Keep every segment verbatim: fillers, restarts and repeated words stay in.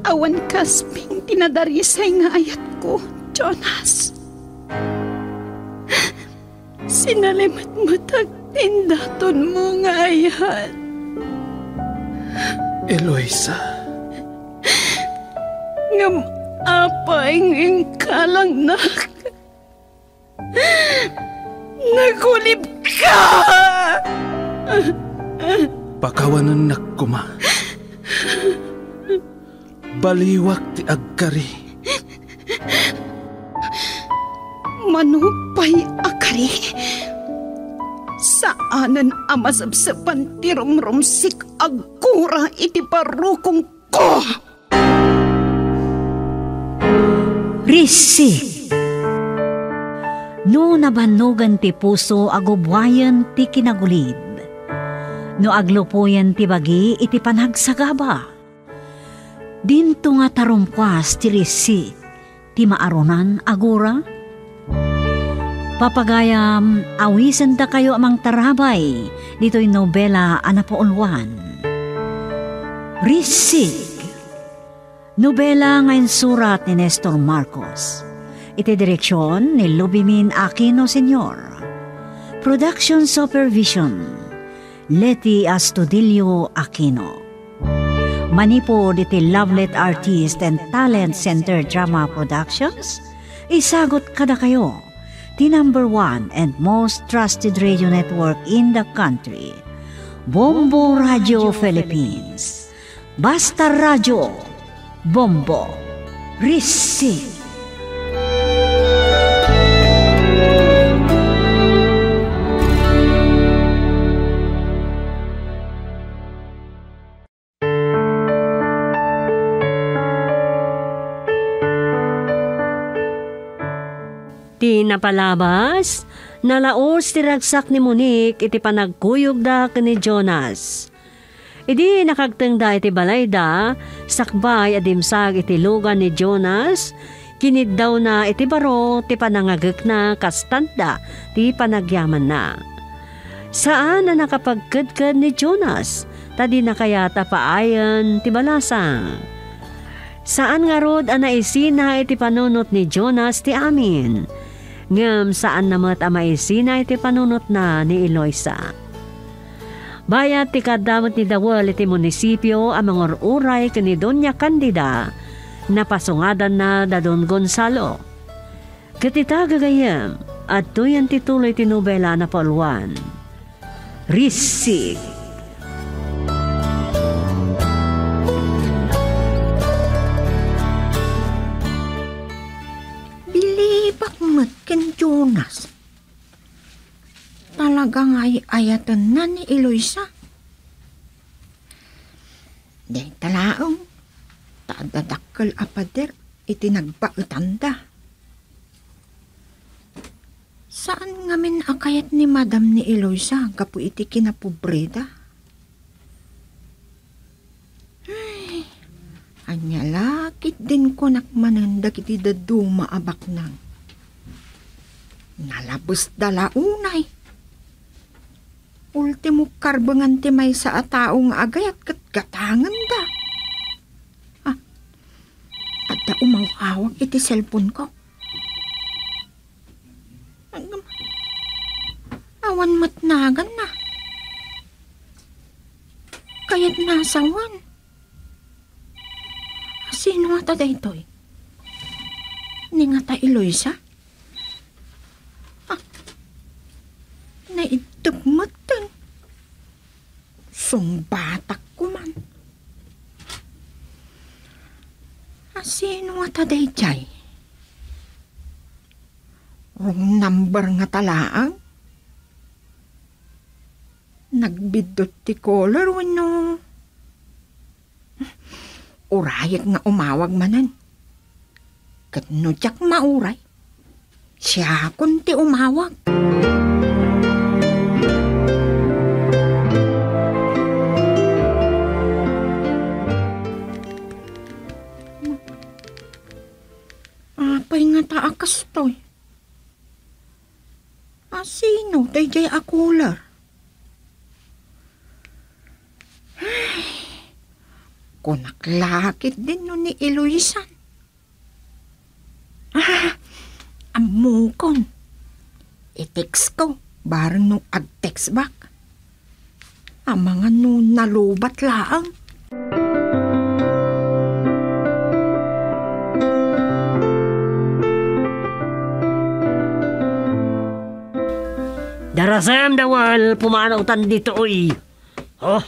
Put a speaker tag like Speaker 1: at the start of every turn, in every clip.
Speaker 1: awan kasping tinadarisay nga ayat ko, Jonas. Sinalimat matag tindaton mo nga ayat.
Speaker 2: Eloisa.
Speaker 1: Ngam apay ng kalang nak. Nagulib ka!
Speaker 2: Pakawanan nak kuma. Baliwak ti agkari.
Speaker 1: Manupay akari. Saanan amasabsapan ti rumrumsik agkura iti parukong ko.
Speaker 3: Risik. No nabanugan ti puso agubwayan ti kinagulid. No aglupuyan ti bagi iti panagsagaba. Dinto nga tarumpwas ti risi ti maarunan agura. Papagayam awisen da kayo amang tarabay dito'y nobela anapaulwan. Risik. Nobela ngayon surat ni Nestor Marcos. Iti direksyon ni Lubimin Aquino Senior Production Supervision Leti Astudillo Aquino. Manipod iti Lovelet Artist and Talent Center Drama Productions. Isagot kada kayo the number one and most trusted radio network in the country, Bombo Radio Philippines. Basta Radio Bombo Receive.
Speaker 4: Ti napalabas, nalaos ti ragsak ni Monique iti panagkuyog da ni Jonas. Idi nakagteng da iti balayda, sakbay adimsag iti lugan ni Jonas, kinid daw na iti baro ti panangagek na kastanda ti panagyaman na. Saan na nakapagkadkad ni Jonas, tadi na kaya tapaayan ti balasang. Saan nga rod anaisina iti panunot ni Jonas ti amin, ngam saan namat amaisina iti panunot na ni Eloisa. Bayat ti kadamot ni Dawal iti munisipyo ang mga uray kani Doña Candida na pasungadan na da Don Gonzalo. Katita gagayam at tuyan tituloy ti nobela na pauluan. Risig.
Speaker 5: Bakmat ken Jonas. Talagang ay ayatan na ni Eloisa. Day talaong tadadakkel apader iti nagpautanda. Saan ngamin akayat ni Madam ni Eloisa kapu iti kinapobreda? Ay, anya lakit din ko nakmanandag iti daduma abak nang. Nalabos dalaunay. Ultimo karbangan ti may sa ataong agayat kat gatangan da. Ah, at da umawawag iti cellphone ko. Awan matnagan na. Kaya't nasawan. Sino nga ta daytoy? Ni nga ta Eloisa? Naitagmatan. Sumbatak ko man. Asino nga taday jay? Wrong number nga talaang? Nagbidot ti caller wano. Urayag nga umawag manan. Katno tiyak mauray. Siya kunti umawag. Apay nga taakas to'y. Asino day jay akular? kunaklakit din no ni Eloisan. Ah, amukon. I-text ko, barang no ag-text back. Ang mga no nalubat laang.
Speaker 4: Darasam dawal, pumanautan dito, oy. Oh.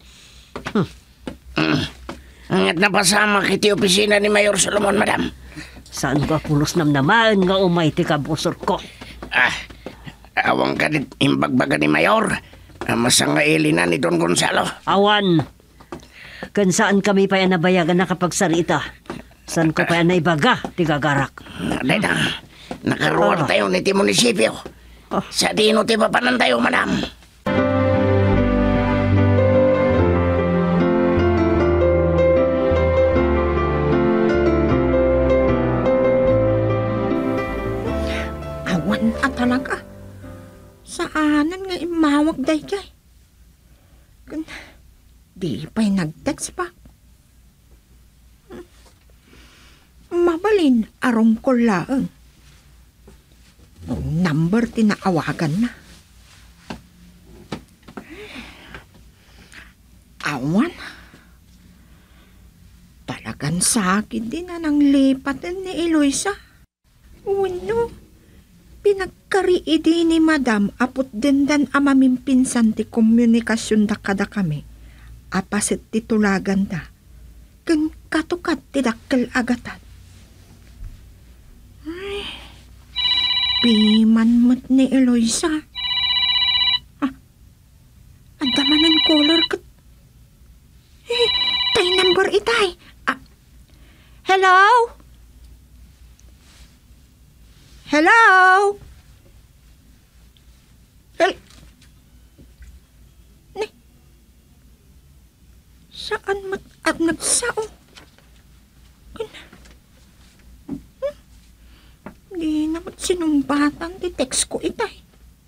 Speaker 6: Angat na pasama kiti opisina ni Mayor Solomon, madam.
Speaker 4: Saan ka pulos nam naman nga umay ti kabusor ko?
Speaker 6: Ah, awang ka dit imbagbaga ni Mayor. Masanga ilina ni Don Gonzalo.
Speaker 4: Awan. Kan saan kami pa yan nabayagan nakapagsarita? Saan ko pa yan naibaga, ti gagarak?
Speaker 6: Aday na, nakaruwar tayo ni ti munisipyo. Sa dino ti papanan tayo, madam.
Speaker 5: Awan at talaga. Saanan nga imawag day kay. Di pa'y nag-text pa. Mabalin arong ko laang. Number tinaawagan na. Awan. Talagang sakit din na nang lipatan ni Eloisa. Uno. Pinagkariidi ni Madam apot dindan amaming pinsan ti komunikasyon da kada kami. Apasit titulagan da. Kan katukat ti dakkel agatan. Ay, piman mat ni Eloisa. Ah, andamanan color kat. Eh, tay number itay. Ah, hello? Hello? Hel Ni Saan mat at nagsao? Hmm? Di naman sinumbatan ti text ko itay.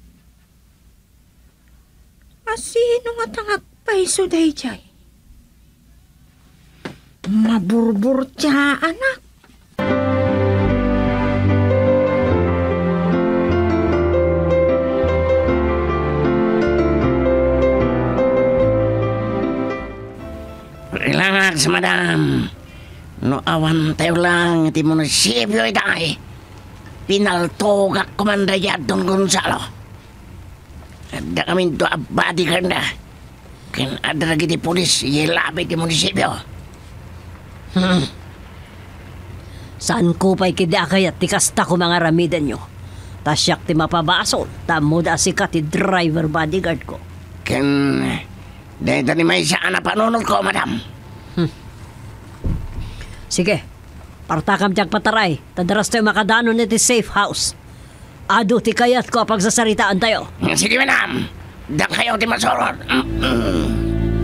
Speaker 5: Asino nga tangag paiso day jay? Maburbur tiya anak.
Speaker 6: Ilangat sa madam. No awan tayo lang iti munisipyo itay. Pinaltogak komandayat Don Gonzalo. Ada kami to abadi kanda. Kan ada lagi di polis yelabi di munisipyo.
Speaker 4: Hmm. Saan ko pa'y kidakayat ti kasta ko mga ramidan nyo? Tasyak ti mapabasol, tamo da si ka ti driver bodyguard ko.
Speaker 6: Kan dahil tani may saan na panunod ko, madam.
Speaker 4: Hmm. Sige, partakam tiyag pataray. Tadaras tayo makadanon iti safe house. Ado ti kayat ko pagsasaritaan tayo.
Speaker 6: Sige, madam. Dak kayo ti masorot. Mm-mm.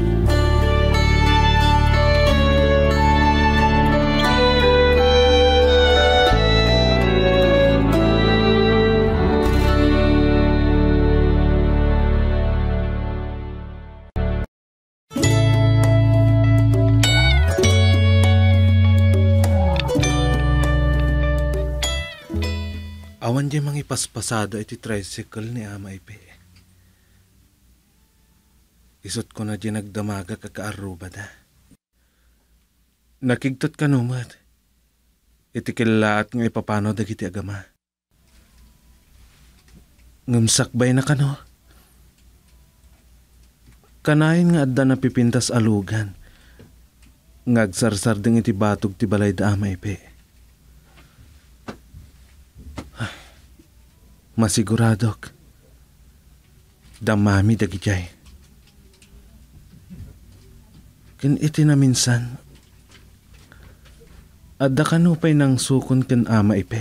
Speaker 2: Awan di mga ipaspasada iti tricycle ni Ama Ipe. Isot ko na di nagdamaga kakaaruba da. Nakigtot ka numat. Iti kilaat nga ipapano dagiti agama. Ngamsakbay na kano. Kanayin nga adda na pipintas alugan. Ngagsarsar ding iti batog ti balay da Ama Ipe. Masiguradok. Damami dagijay. Kin iti na minsan. Adda kanupay ng sukon ken Ama Ipe.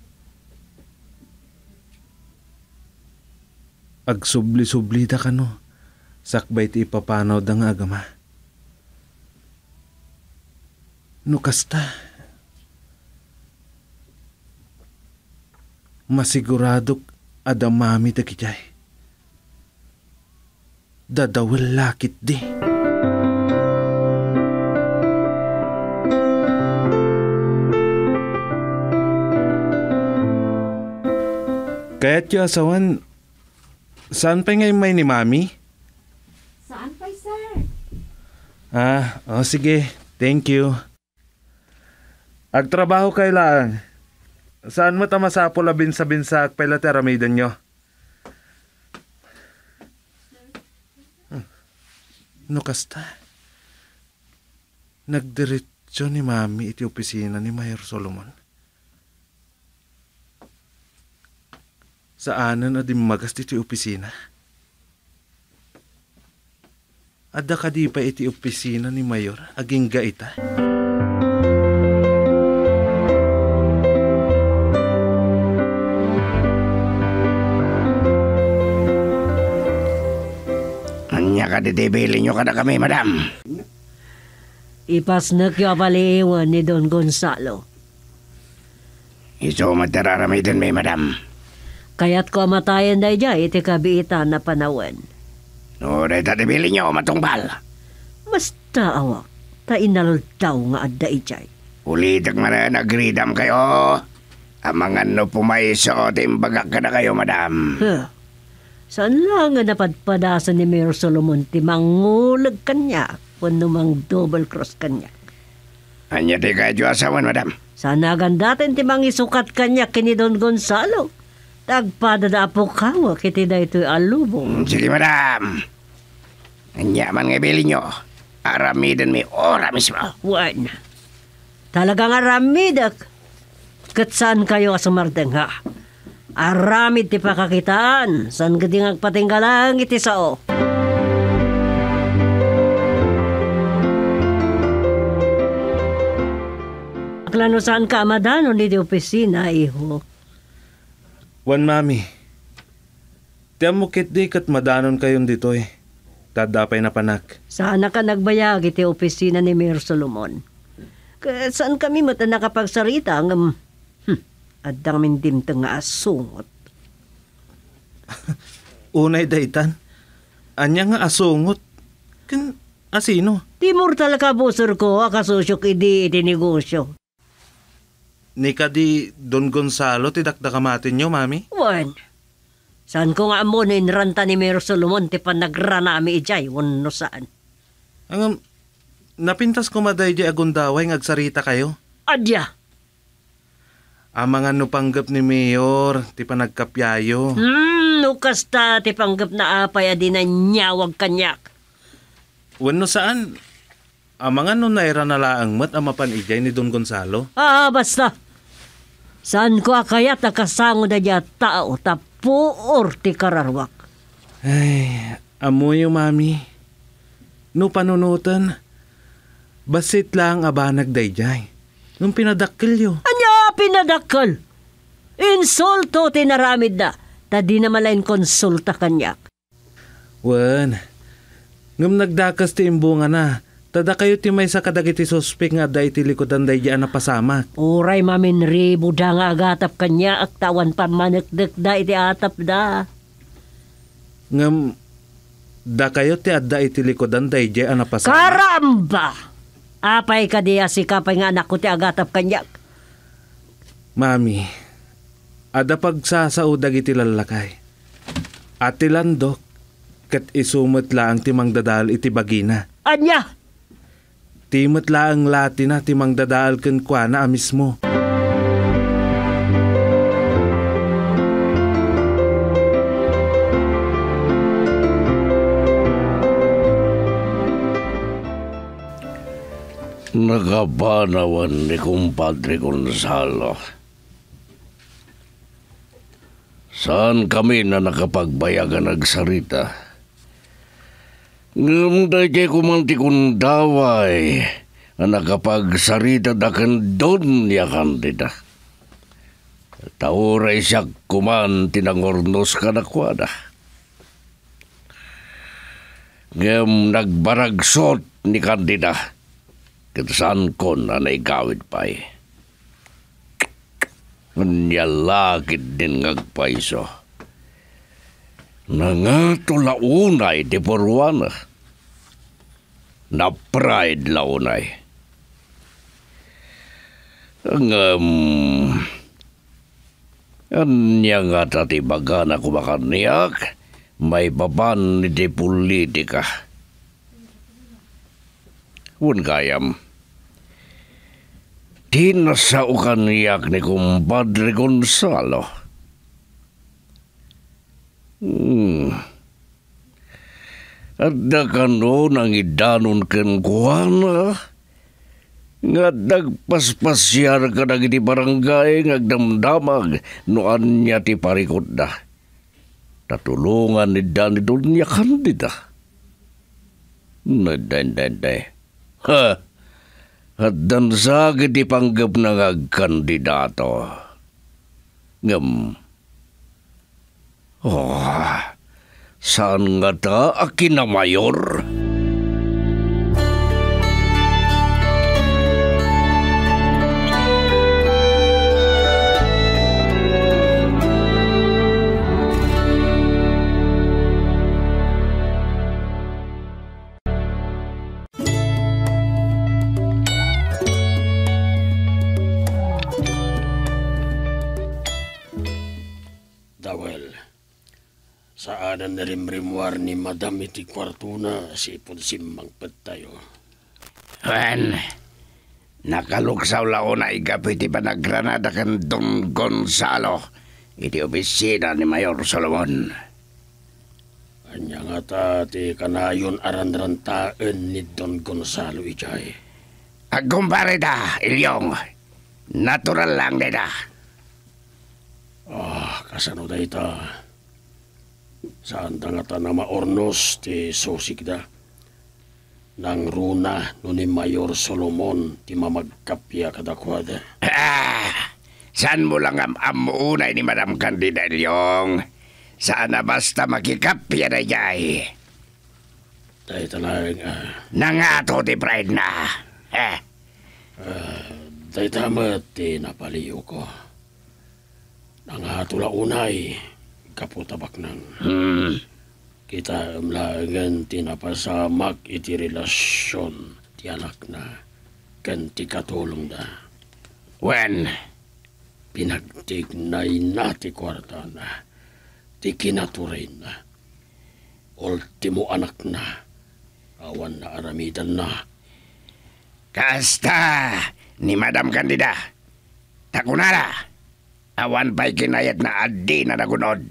Speaker 2: Agsubli-subli da kano. Sakbay ti ipapanaw da nga agama. Nukasta. Masiguradok adamami dagijay. Dadawal lakit di. Kaya't yung asawan, saan pa ngayon may ni Mami?
Speaker 4: Saan pa, sir?
Speaker 2: Ah, oh sige. Thank you. Agtrabaho kayo lang. Saan mo tamasapol a binsa-binsa pala teramidan nyo? Hmm. No kasta. Nagdiretso ni Mami iti opisina ni Mayor Solomon. Saanan na dimagas iti opisina? Adda ka di pa iti opisina ni Mayor aging gaita?
Speaker 6: Anya ka ditibili nyo kada kami, madam.
Speaker 4: Ipas na kya paliiwan ni Don Gonzalo.
Speaker 6: Iso matararamitin may madam.
Speaker 4: Kaya't ko amatayan na dyan iti kabiitan na panawan.
Speaker 6: No, dahi tatibili nyo matungpal.
Speaker 4: Basta awak, ta inaldaw nga adda ijay.
Speaker 6: Ulitak man na nagridam kayo. Amangan no pumaiso timbagak ka na kayo, madam.
Speaker 4: Huh. Saan lang nga napadpadasan ni Mayor Solomon ti mangulag kanya kung numang double cross kanya.
Speaker 6: Anya di kayo asawan, madam.
Speaker 4: Sana gandatin ti mangisukat kanya kini Don Gonzalo. Tagpada po kawa kiti da ito'y alubong.
Speaker 6: Sige, madam. Anya man nga bili nyo. Aramidan mi ora mismo.
Speaker 4: Wan. Talagang aramidak. Kat saan kayo asumardeng ha? Aramid ti pakakitaan. San kading agpatinggalang iti sao? Aklano saan ka amadano ni di opisina, iho?
Speaker 2: Wan Mami. Tiyam mo kit di kat madanon kayon dito eh. Tadapay na panak.
Speaker 4: Sana ka nagbayag iti opisina ni Mayor Solomon. Kaya saan kami mata nakapagsarita ang... Hmm, adang mindimtang nga asungot.
Speaker 2: Unay daytan. Anya nga asungot. Kan asino?
Speaker 4: Timur talaga busor ko, akasosyok idi iti negosyo.
Speaker 2: Ni ka di Don Gonzalo tidakdakamatin nyo, Mami?
Speaker 4: Wan. Saan ko nga mo na inranta ni Mayor Solomon ti panagrana ami ijay, wano saan.
Speaker 2: Ang napintas ko maday di agundaway ngagsarita kayo.
Speaker 4: Adya.
Speaker 2: Amangan no panggap ni Mayor, ti panagkapyayo.
Speaker 4: Hmm, nukas ta ti panggap na apay adi na nyawag kanyak.
Speaker 2: Wano saan? Amangan no naira na laang mat amapan ijay ni Don Gonzalo.
Speaker 4: Ah, basta. Saan ko akayat nakasango na diya tao tapuor ti kararwak.
Speaker 2: Ay, amoy yung Mami. No panunutan, basit lang abanag dayjay. Nung pinadakil yo.
Speaker 4: Anya pinadakkel? Insulto tinaramid na. Tadi na malain konsulta kanyak.
Speaker 2: Wan, ngam nagdakas ti imbunga na. Tada kayo ti may sa kadagiti suspek nga da iti likodan dayjaan na pasamak.
Speaker 4: Uray mamin ribu da nga agatap kanya ak tawan pa manekdek da iti atap da.
Speaker 2: Ngam, da kayo ti adda iti likodan dayjaan na pasamak.
Speaker 4: Karamba! Apay ka di asikapay nga anak ko ti agatap kanya.
Speaker 2: Mami, ada pagsasaudag iti lalakay. At tilandok, kat isumot lang timang dadal iti bagina.
Speaker 4: Anya!
Speaker 2: Timot laang lati na timang dadaal ken kwa na mismo.
Speaker 6: Nakapanawan ni kumpadre Gonzalo. Saan kami na nakapagbayagan nagsarita? Ngam da jay kumanti kong daway na nakapagsarita da kan doon ya kandida. Tauray siya kuman tinangornos ka na kwada. Ngam nagbaragsot ni kandida. Katasaan ko na naigawid pa eh. Nyalakid din ngagpaiso. Nangato launay di porwana. Na pride launay. Ang um,
Speaker 7: Anya nga tati baga na kumakaniyak, may baban ni di politika. Wun kayam, di nasao kaniyak ni kumpadre Gonzalo. Hmm. Adda ka no nang idanon ken kuana, nga dagpaspasyar ka na di barangay ngagdamdamag noan niya ti parikot da. Tatulungan ni Dani doon niya kandida. Naday-day-day. Ha! At dansag di panggap na ngagkandidato. Ngam. Oh, saan nga ta akin na mayor?
Speaker 8: Saan na rimrimwar ni Madam iti kwarto na si ipon simmang tayo.
Speaker 6: Juan, nakaluksaw lao na igapi ti panagranada kan Don Gonzalo iti opisina ni Mayor Solomon.
Speaker 8: Anya nga ta ti kanayon aranrantaan ni Don Gonzalo ijay.
Speaker 6: Agkumpare da, Ilyong. Natural lang da.
Speaker 8: Ah, kasano da ita. Saan ta nga ta na maornos ti sosik da. Nang runa no ni Mayor Solomon ti mamagkapya kadakwada.
Speaker 6: Ah, saan mo lang am amunay ni Madam Candida Ilyong? Saan na basta makikapya na jay?
Speaker 8: Dahil talang... Uh,
Speaker 6: Nangato ti pride na. Eh.
Speaker 8: Uh, dahil tamat ti napaliyo ko. Nangatula unay, kaputabak nang.
Speaker 6: Hmm.
Speaker 8: Kita amlagan tinapasamak iti relasyon ti anak na kan ti katulong da.
Speaker 6: When?
Speaker 8: Pinagtignay na ti kwarta na ti kinaturay na. Ultimo anak na awan na aramidan na.
Speaker 6: Kasta ni Madam Candida. Takunara. Awan pa'y kinayat na adi na nagunod.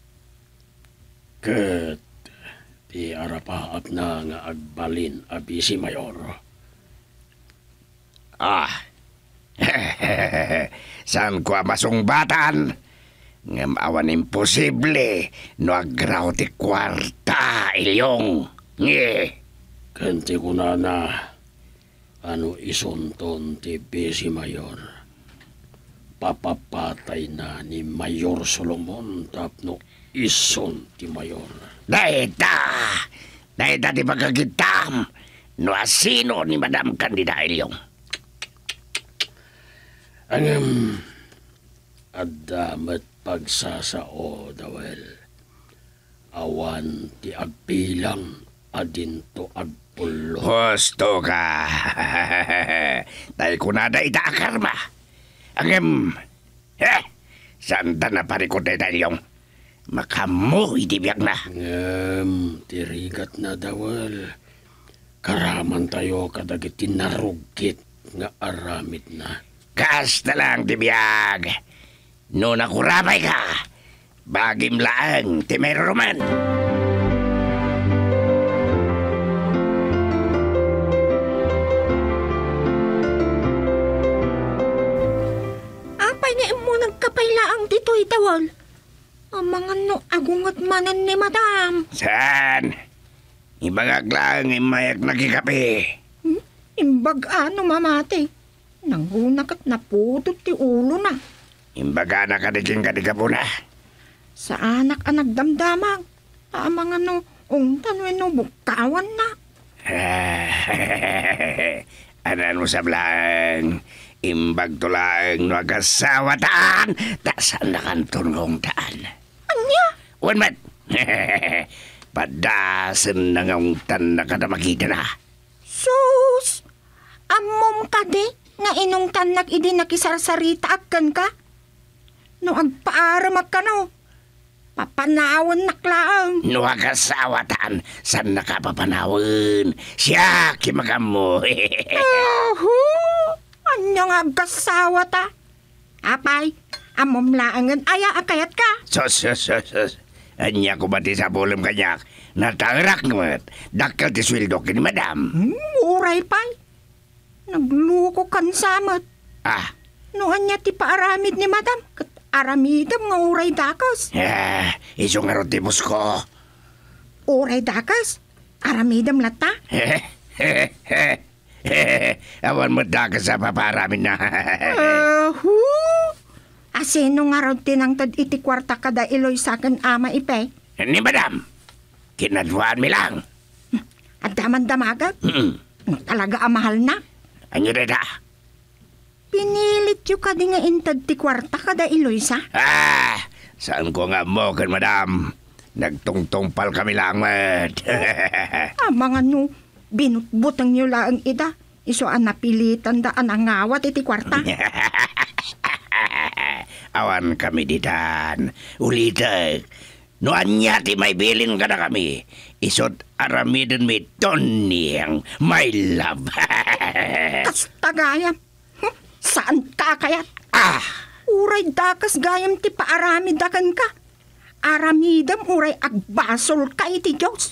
Speaker 8: Ket ti arapaap na nga agbalin abi si Mayor.
Speaker 6: Ah. Saan ko masungbatan? Ngam awan imposible no agraw ti kwarta, Ilyong. Nge.
Speaker 8: Kenti ko na na ano isunton ti si Mayor. Papapatay na ni Mayor Solomon tapno ison ti Mayor.
Speaker 6: Dahita! Dahita ti pagkagitam no asino ni Madam Candida Ilyong.
Speaker 8: Angam adamat pagsasao dawel. Awan ti agbilang adinto agpulo.
Speaker 6: Husto ka. Dahil kunada ita akarma. Angam, eh, santa na parikot na Ilyong. Makamu itibiyag na.
Speaker 8: Ngam, tirigat na dawel. Karaman tayo kadagit tinarugit nga aramid na.
Speaker 6: Kasta lang tibiyag. No nakurabay ka, bagim laang ti may roman.
Speaker 5: Apay na mo nagkapaylaang dito'y dawal. Ang mga no agungot manan ni Madam.
Speaker 6: Saan? Ibagag lang imayak nakikapi.
Speaker 5: Hmm? Imbag ano mamati. Nangunak at naputot ti ulo na.
Speaker 6: Imbaga na kadiking kadikapo na.
Speaker 5: Sa anak ang nagdamdamag. Ang mga no, ungtan no bukawan na.
Speaker 6: Anan mo sablang. Imbag to lang no agasawataan. Tasan na kantunong taan.
Speaker 5: Anya?
Speaker 6: One man. Padasan na nga ungtan na kada makita na.
Speaker 5: Sus! Amom ka di? Nga inungtan nag idi nakisarsarita akan ka? No agpaaramag ka no. Papanawan naklaang.
Speaker 6: No agasawatan, san nakapapanawan? Siya kimagam mo.
Speaker 5: Ahu! Anyang agasawa ta? Apay, amom laangan aya akayat ka.
Speaker 6: Sos, sos, sos, sos. Anya ko ba ti sa bulong kanyak? Natangrak naman. Dakal ti sweldo kini madam.
Speaker 5: Hmm, uray pay. Nagluko kan samat.
Speaker 6: Ah,
Speaker 5: No anya ti paaramid ni madam. Kat aramidam nga uray dakas.
Speaker 6: eh, iso nga ron ti ko.
Speaker 5: Uray dakas? Aramidam lata?
Speaker 6: Awan mo dakas sa paparamin na.
Speaker 5: Ahu! Asino nga ron tinangtad iti kwarta kada iloy sa akin ama ipe?
Speaker 6: Ni madam, kinadwaan mi lang.
Speaker 5: At daman-damagat?
Speaker 6: Mm.
Speaker 5: No, talaga amahal na.
Speaker 6: Anyo na da?
Speaker 5: Pinilit yu ka di nga intad ti kwarta kada iloy sa?
Speaker 6: Ah, saan ko nga mo kan madam? Nagtungtungpal kami lang, mat.
Speaker 5: Ah, mga no, binutbutang nyo lang ida. Iso ang napilitan daan ang ngawat iti kwarta.
Speaker 6: Awan kami ditan. Ulitan. No anya ti may bilin ka na kami. Isot aramidin mi Tonyang my love.
Speaker 5: Kasta gayam. Hm, saan ka kayat?
Speaker 6: Ah!
Speaker 5: Uray dakas gayam ti paaramidakan ka. Aramidam uray agbasol ka iti Diyos.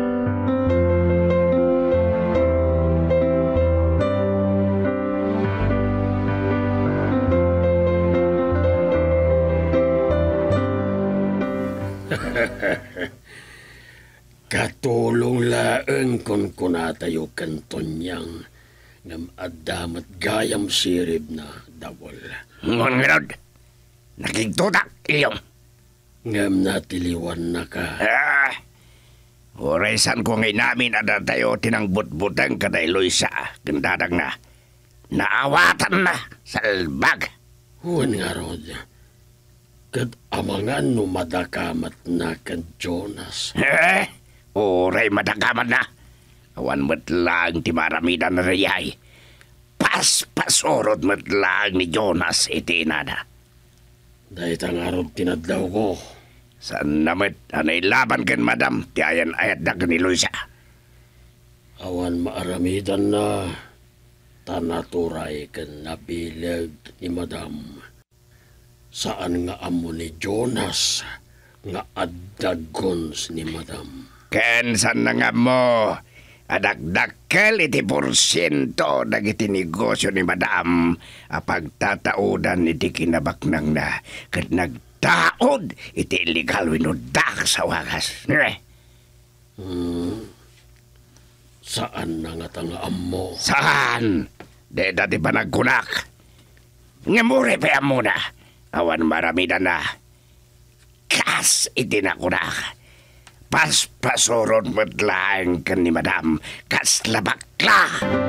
Speaker 8: Katulong laeng kon kunatayo kantonyang ngam adamat gayam sirib na dawol.
Speaker 6: Ngon ngerod. Nakigtutak iyong.
Speaker 8: Ngam natiliwan na ka.
Speaker 6: Ah! Oresan ko ngay namin ada tayo tinangbut-butang kadailoy sa gandadag na. Naawatan na salbag.
Speaker 8: Huwan nga rod. Kad amangan no madakamat na kan Jonas.
Speaker 6: Eh? Oray madagaman na. Awan matlang ti maramidan na rayay. Pas-pasorod matlang ni Jonas iti nada.
Speaker 8: Dahit ang araw tinadlaw ko.
Speaker 6: San namat anay laban ken madam ti ayan ayat da ni Luisa.
Speaker 8: Awan maaramidan na. Tanaturay ken nabilag ni madam. Saan nga amo ni Jonas nga addagons ni madam.
Speaker 6: Ken san na nga mo, adagdakkel iti porsyento dagiti negosyo ni madam apagtataudan iti kinabaknang na ket nagtaod iti illegal winudak sa wagas. Eh,
Speaker 8: Hmm. Saan na nga tanga amo?
Speaker 6: saan? De dati pa nagkunak. Ngamure pa yan muna. Awan maramida na. Kas iti nakunak. Paspasorod matlaang kan ni madam. Kas labakla.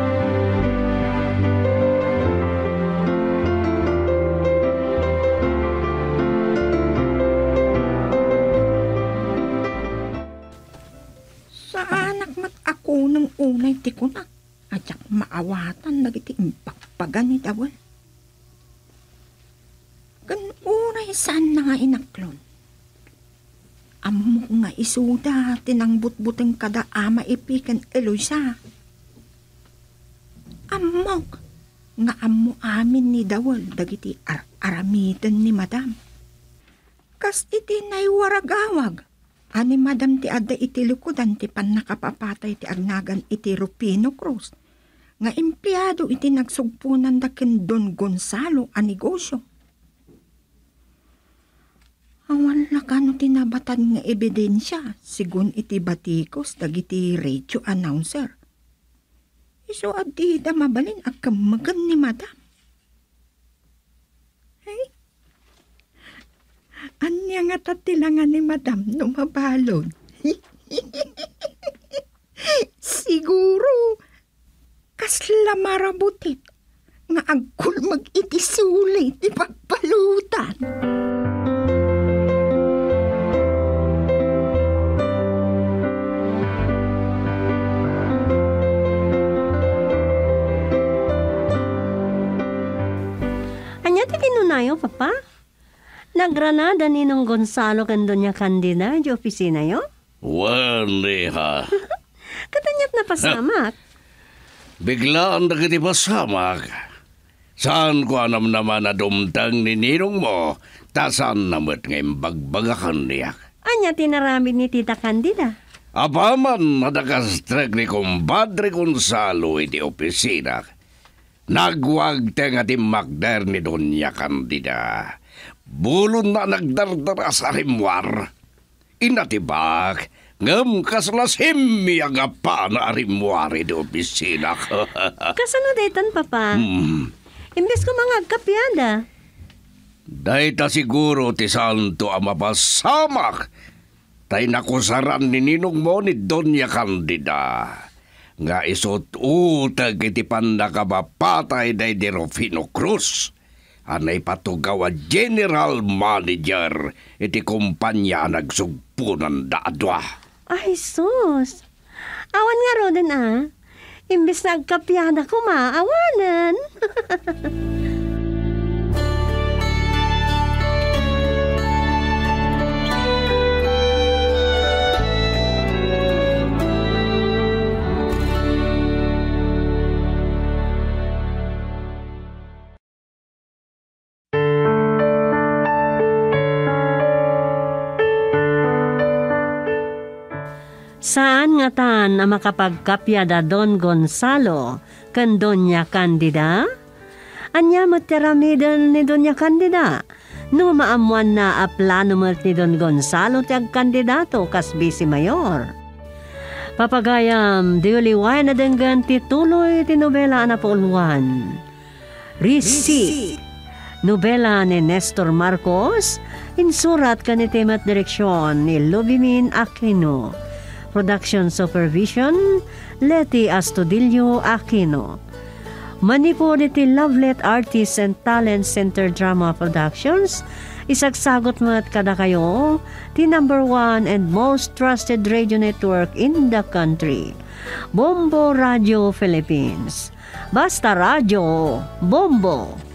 Speaker 5: Sa anak mat ako ng unay ti kunak. Adyak maawatan nagiti impakpagan ni dawal. Kan unay saan na nga inaklon. Amo nga isuda tinangbut-buteng kada ama ipikan Eloisa. Amok nga amo amin ni dawal dagiti ar aramitan ni madam. Kas iti naywaragawag. Ani madam ti adda iti lukudan ti pan nakapapatay ti agnagan iti Rufino Cruz. Nga empleyado iti nagsugpunan da ken Don Gonzalo a negosyo. Awan lakano tinabatan nga ebidensya sigun iti batikos dagiti radio announcer. Iso addi da mabalin agkamagan ni madam. Hey? Anya nga tatilangan ni madam no mabalon. Siguro kasla marabutit nga agkul mag-iti sulit ti pagpalutan.
Speaker 4: Anya ti kinunayo, papa? Nagranada ni Nong Gonzalo kan Doña Candida di opisina yo?
Speaker 7: Wani ha.
Speaker 4: Katanyat na pasamak.
Speaker 7: Biglaan na kiti pasamak. Saan ko anam naman na dumtang ni Ninong mo, tasan namit ngayong bagbagakan niya.
Speaker 4: Anya tinaramid ni Tita Candida?
Speaker 7: Apaman nadakastrag ni Compadre Gonzalo iti opisina. Nagwag te nga ti magder ni Doña Candida. Bulon na nagdardara sa rimwar. Inatibak, ngam kaslasim yaga pa na rimwar iti opisina.
Speaker 4: Kasano daytan, Papa?
Speaker 7: Hmm.
Speaker 4: Imbes ko mga agkapyada.
Speaker 7: Dahita siguro ti santo ang mapasamak. Tay nakusaran ni Ninong mo ni Doña Candida. Nga isot utag iti pandakabapatay day di Rufino Cruz. Anay patugawa general manager iti kumpanya nagsugpunan daadwa.
Speaker 4: Ay, sus. Awan nga ro din ah. Imbes na agkapyada ko maawanan. Saan nga tan na makapagkapya da Don Gonzalo kan Doña Candida? Anya matiramidan ni Doña Candida no maamuan na a plano mo ni Don Gonzalo ti agkandidato kas Vice Mayor. Papagayam, di uliway na denggan tituloy ti nobela na pauluan. Risi, nobela ni Nestor Marcos, insurat ka ni temat direksyon ni Lubimin Aquino. Production Supervision, Leti Astudillo Aquino. Manipod iti Lovelet Artists and Talent Center Drama Productions, isagsagot mo at kada kayo, the number one and most trusted radio network in the country, Bombo Radio Philippines. Basta Radio, Bombo!